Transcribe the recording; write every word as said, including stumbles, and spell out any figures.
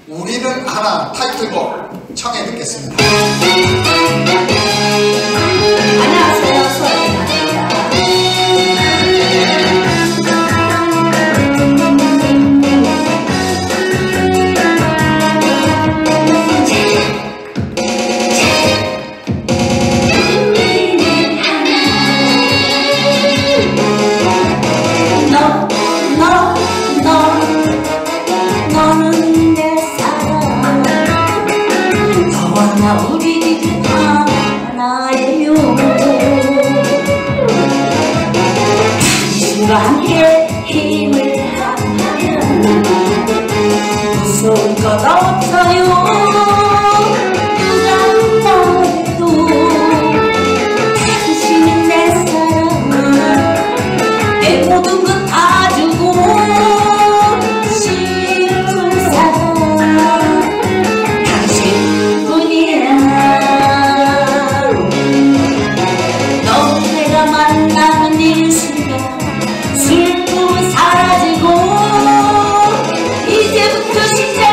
우리는 하나 타이틀곡 청해 듣겠습니다. 안녕하세요, 소연입니다. 너, 너, 너, 너는 내 사랑. 너와 나 우리 하나예요. 당신과 함께 힘을 합하면 무서운 것 없어요. 누가 뭐래도 당신은 내 사랑. 내 모든 것 다 주고 싶은 사람 당신뿐이야. 너 내가 만나는 이 순간 슬픔은 사라지고 이제부터 시작.